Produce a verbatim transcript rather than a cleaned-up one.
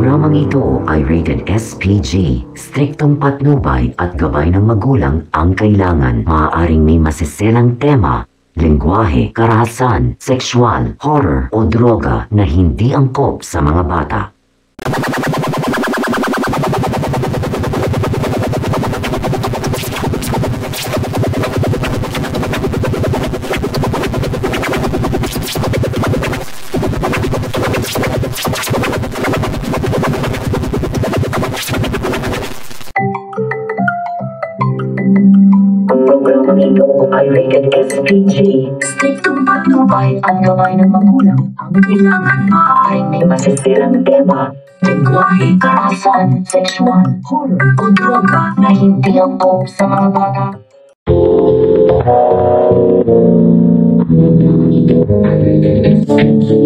Programang ito ay rated S P G. Striktong patnubay at gabay ng magulang ang kailangan. Maaaring may masiselang tema, lengguwahe, karahasan, sexual, horror o droga na hindi angkop sa mga bata. Programang ito ay rated S P G. Striktong patnubay at gabay ng magulang ang kailangan. Maaaring may masisirang tema, lengguwahe, karahasan, sexual, horror o droga na hindi angkop sa mga bata. Programang ito ay rated S P G.